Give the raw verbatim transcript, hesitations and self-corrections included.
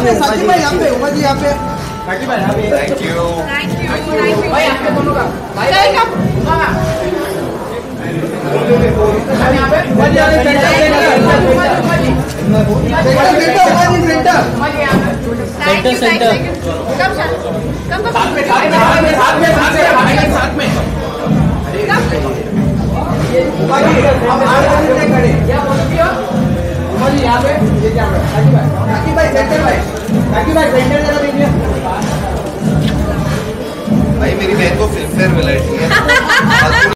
पे साकिब भाई यहाँ पे उमा जी यहाँ पे साकिब भाई यहाँ पे थैंक यू थैंक यू भाई यहाँ पे दोनों का भाई भाई का यहाँ पे उमा जी यहाँ पे सेंटर सेंटर सेंटर कम कम कम साथ में साथ में साथ में साथ में उमा जी हम आठ बजे से खड़े क्या बोलती हो उमा जी यहाँ पे ये क्या है साकिब भाई साकिब भाई सेंटर भाई साकिब भाई सेंटर जरा देखिए भाई मेरी बहन को फिल्म फेयर मिला है ठीक है।